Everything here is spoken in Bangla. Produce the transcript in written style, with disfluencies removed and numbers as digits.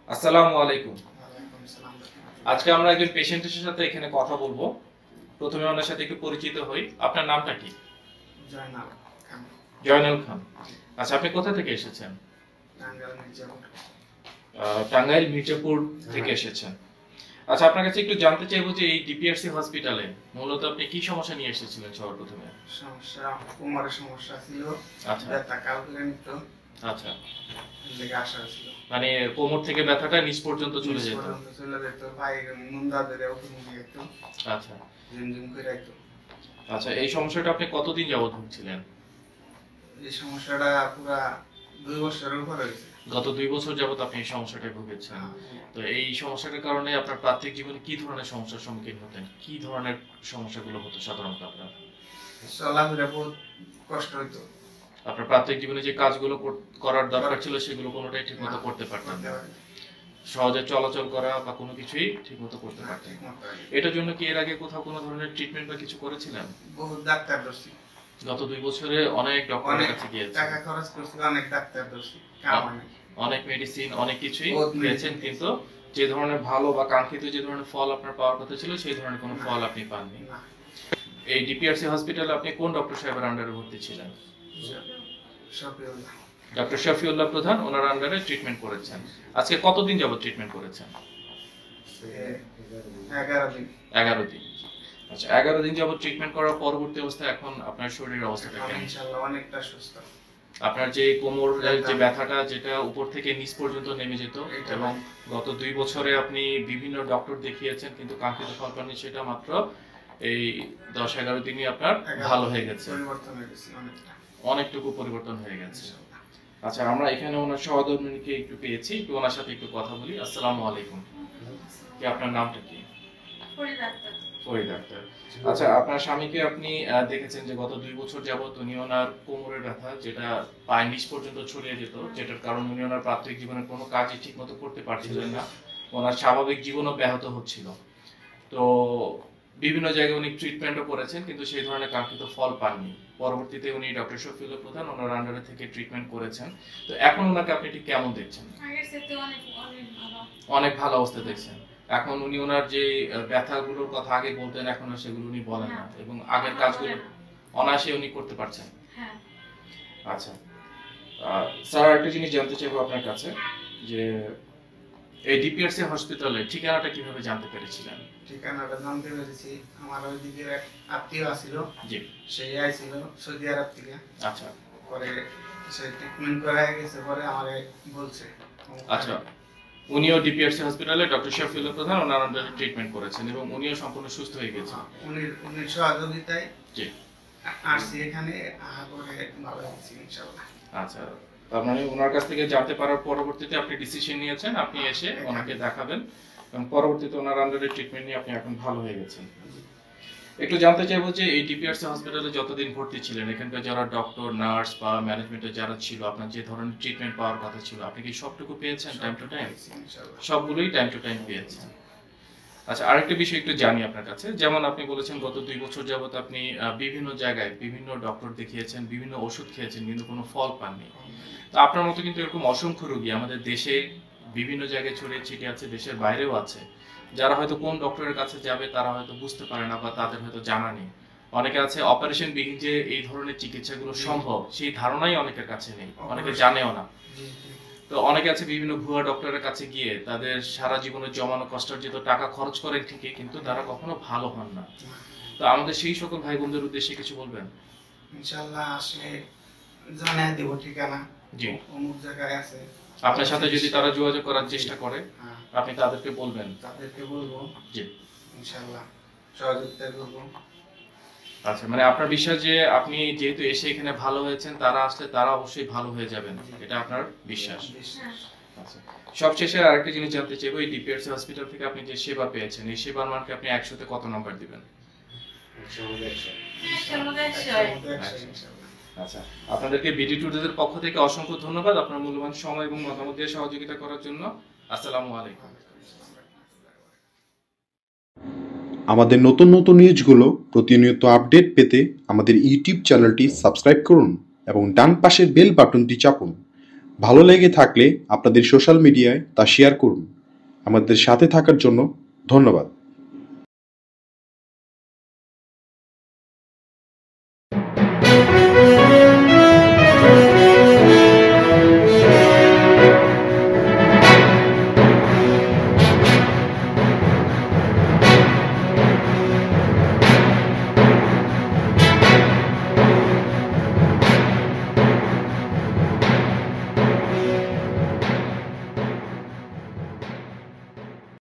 আসসালামু আলাইকুম। আজকে আমরা একজন পেশেন্টের সাথে এখানে কথা বলবো। প্রথমে ওনার সাথে একটু পরিচিত হই। আপনার নামটা কি? জয়নাল খান। জয়নাল খান। আচ্ছা, আপনি কোথা থেকে এসেছেন? টাঙ্গাইল মির্জাপুর। টাঙ্গাইল মির্জাপুর থেকে এসেছেন। আচ্ছা, আপনার কাছে একটু জানতে চাইবো যে এই ডিপিআরসি হসপিটালে মূলত আপনি কি সমস্যা নিয়ে এসেছিলেন সবার প্রথমে? সমস্যা কোমরের সমস্যা ছিল। আচ্ছা। ব্যথা কালকে নিত। আচ্ছা। লেগে আসা ছিল। মানে কোমর থেকে ব্যথাটা নিচ পর্যন্ত চলে যেত। চলে যেত, পায়ে মুন্ডা ধরে উপরে যেত। আচ্ছা। ঝিমঝিম করে যেত। আচ্ছা, এই সমস্যাটা আপনি কতদিন যাবত ভুগছিলেন? এই সমস্যাটা পুরা 2 বছরের উপরে হয়েছে। গত 2 বছর যাবত আপনি এই সমস্যাটায় ভুগেছেন। তো এই সমস্যাটার কারণে আপনার প্রাত্যহিক জীবনে কি ধরনের সমস্যার সম্মুখীন হতেন? কি ধরনের সমস্যাগুলো হতো সাধারণত আপনার? চলাফেরা বহুত কষ্ট হইতো। আপনার প্রাত্যহিক জীবনে যে কাজগুলো করার দরকার ছিল সেগুলো কোনোটাই ঠিকমতো করতে পারতেন না। সহজে চলাচল করা বা কোনো কিছুই ঠিকমতো করতে পারতেন না। এটার জন্য কি এর আগে কোথাও কোনো ধরনের ট্রিটমেন্ট বা কিছু করেছিলেন? বহুত ডাক্তার দর্শি। গত 2 বছরে অনেক ডক্টরের কাছে গিয়েছেন। টাকা খরচ করছি, অনেক ডাক্তার দর্শি। কাম হয় না। অনেক মেডিসিন, অনেক কিছুই খেয়েছেন, কিন্তু যে ধরনের ভালো বা কাঙ্ক্ষিত যে ধরনের ফল আপনার পাওয়ার কথা ছিল সেই ধরনের কোনো ফল আপনি পাননি। এই ডিপিআরসি হসপিটালে আপনি কোন ডক্টর সাহেবের আন্ডারে ভর্তি ছিলেন? ডক্টর শফিউল্লাহ প্রধান, ওনার আন্ডারে ট্রিটমেন্ট করেছেন। আজকে কতদিন যাবত ট্রিটমেন্ট করেছেন? 11 দিন। আচ্ছা, 11 দিন যাবত ট্রিটমেন্ট করার পরবর্তী অবস্থায় এখন আপনার শরীরের অবস্থাটা কেমন? ইনশাআল্লাহ অনেকটা সুস্থ। আপনার যে কোমরের যে ব্যথাটা যেটা উপর থেকে নিচ পর্যন্ত নেমে যেত, এবং গত 2 বছরে আপনি বিভিন্ন ডক্টর দেখিয়েছেন কিন্তু কাঙ্ক্ষিত ফল পাননি, সেটা মাত্র এই 10-11 দিনই আপনার ভালো হয়ে গেছে। পরিবর্তন হয়ে গেছে অনেকটা। অনেকটুকু পরিবর্তন হয়ে গেছে। আচ্ছা, আমরা এখানে ওনার সহধর্মিণীকে একটু পেয়েছি, একটু ওনার সাথে একটু কথা বলি। আসসালামু আলাইকুম। কি আপনার নামটা কি? ফরিদ আক্তার। ফরিদ আক্তার। আচ্ছা, আপনার স্বামীকে আপনি দেখেছেন যে গত 2 বছর যাবত উনি ওনার কোমরের ব্যথা যেটা পায়ের নিচ পর্যন্ত ছড়িয়ে যেত, যেটার কারণে উনি ওনার প্রাত্যহিক জীবনে কোনো কাজই ঠিকমতো করতে পারছিলেন না। ওনার স্বাভাবিক জীবনও ব্যাহত হচ্ছিল। তো বিভিন্ন জায়গায় উনি ট্রিটমেন্টও করেছেন কিন্তু সেই ধরনের কাঙ্ক্ষিত ফল পাননি। পরবর্তীতে উনি ডক্টর শফিউল্লাহ প্রধান ওনার আন্ডারে থেকে ট্রিটমেন্ট করেছেন। তো এখন ওনাকে আপনি ঠিক কেমন দেখছেন? আগের থেকে অনেক ভালো। অনেক ভালো অবস্থা দেখছেন। এখন উনি ওনার যে ব্যথাগুলোর কথা আগে বলতেন, এখন আর সেগুলো উনি বলেন না, এবং আগের কাজগুলো অনায়াসে উনি করতে পারছেন। হ্যাঁ। আচ্ছা, স্যার একটা জিনিস জানতে চাইবো আপনার কাছে যে এই ডিপিআরসি হসপিটালের ঠিকানাটা কিভাবে জানতে পেরেছিলেন? ঠিকানাটা জানতে পেরেছি, আমার ওইদিকে এক আত্মীয় আছিল। জি। সেই আইছিল সৌদি আরব থেকে। আচ্ছা। পরে সে ট্রিটমেন্ট করায় গেছে, পরে আমারে বলছে। আচ্ছা, উনিও ডিপিআরসি হসপিটালে ডক্টর শফিউল্লাহ প্রধান ওনার আন্ডারে ট্রিটমেন্ট করেছেন এবং উনিও সম্পূর্ণ সুস্থ হয়ে গেছেন। উনির সহযোগিতায় জি আসছি এখানে, পরে ভালো হয়েছি ইনশাআল্লাহ। আচ্ছা, তার মানে ওনার কাছ থেকে জানতে পারার পরবর্তীতে আপনি ডিসিশন নিয়েছেন আপনি এসে ওনাকে দেখাবেন, এবং পরবর্তীতে ওনার আন্ডারে ট্রিটমেন্ট নিয়ে আপনি এখন ভালো হয়ে গেছেন। একটু জানতে চাইবো যে এই ডিপিআরসি হসপিটালে যতদিন ভর্তি ছিলেন, এখানকার যারা ডক্টর, নার্স বা ম্যানেজমেন্টে যারা ছিল, আপনার যে ধরনের ট্রিটমেন্ট পাওয়ার কথা ছিল আপনি কি সবটুকু পেয়েছেন টাইম টু টাইম? সবগুলোই টাইম টু টাইম পেয়েছেন। আচ্ছা, আরেকটা বিষয় একটু জানি আপনার কাছে, যেমন আপনি বলেছেন গত 2 বছর যাবত আপনি বিভিন্ন জায়গায় বিভিন্ন ডক্টর দেখিয়েছেন, বিভিন্ন ওষুধ খেয়েছেন কিন্তু কোনো ফল পাননি। তো আপনার মতো কিন্তু এরকম অসংখ্য রোগী আমাদের দেশে বিভিন্ন জায়গায় ছড়িয়ে ছিটিয়ে আছে, দেশের বাইরেও আছে, যারা হয়তো কোন ডক্টরের কাছে যাবে তারা হয়তো বুঝতে পারে না বা তাদের হয়তো জানা নেই। অনেকে আছে অপারেশন বিহীন যে এই ধরনের চিকিৎসাগুলো সম্ভব সেই ধারণাই অনেকের কাছে নেই, অনেকে জানেও না। তো অনেকে আছে বিভিন্ন ভুয়া ডক্টরের কাছে গিয়ে তাদের সারা জীবনের জমানো কষ্টার্জিত টাকা খরচ করেন ঠিকই, কিন্তু তারা কখনো ভালো হন না। তো আমাদের সেই সকল ভাই বোনদের উদ্দেশ্যে কিছু বলবেন? ইনশাআল্লাহ আসলে জানাই দেব ঠিকানা। জি। অমুক জায়গায় আছে। আপনার সাথে যদি তারা যোগাযোগ করার চেষ্টা করে আপনি তাদেরকে বলবেন? তাদেরকে বলবো। জি ইনশাআল্লাহ সহযোগিতা করব। আচ্ছা, মানে আপনার বিশ্বাস যে আপনি যেহেতু এসে এখানে ভালো হয়েছেন, তারা আসলে তারা অবশ্যই ভালো হয়ে যাবেন, এটা আপনার বিশ্বাস? আচ্ছা, সবশেষে আরেকটা জিনিস জানতে চাইবো, এই ডিপিআরসি হসপিটাল থেকে আপনি যে সেবা পেয়েছেন এই সেবার মানকে আপনি 100 তে কত নাম্বার দিবেন? আচ্ছা, আপনাদেরকে বিডি টুডের পক্ষ থেকে অসংখ্য ধন্যবাদ আপনার মূল্যবান সময় এবং মতামত দিয়ে সহযোগিতা করার জন্য। আসসালামু আলাইকুম। আমাদের নতুন নতুন নিউজগুলো প্রতিনিয়ত আপডেট পেতে আমাদের ইউটিউব চ্যানেলটি সাবস্ক্রাইব করুন এবং ডান পাশের বেল বাটনটি চাপুন। ভালো লেগে থাকলে আপনাদের সোশ্যাল মিডিয়ায় তা শেয়ার করুন। আমাদের সাথে থাকার জন্য ধন্যবাদ।